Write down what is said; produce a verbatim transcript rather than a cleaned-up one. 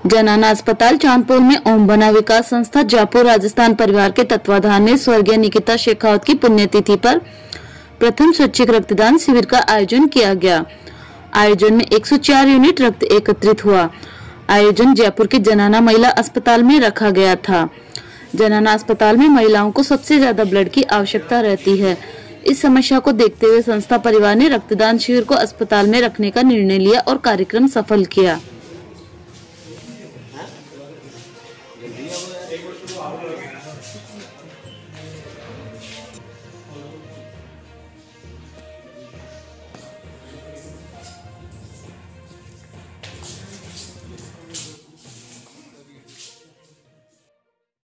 जनाना अस्पताल चांदपुर में ओम बना विकास संस्था जयपुर राजस्थान परिवार के तत्वाधान में स्वर्गीय निकिता शेखावत की पुण्यतिथि पर प्रथम स्वैच्छिक रक्तदान शिविर का आयोजन किया गया। आयोजन में एक सौ चार यूनिट रक्त एकत्रित हुआ। आयोजन जयपुर के जनाना महिला अस्पताल में रखा गया था। जनाना अस्पताल में महिलाओं को सबसे ज्यादा ब्लड की आवश्यकता रहती है। इस समस्या को देखते हुए संस्था परिवार ने रक्तदान शिविर को अस्पताल में रखने का निर्णय लिया और कार्यक्रम सफल किया।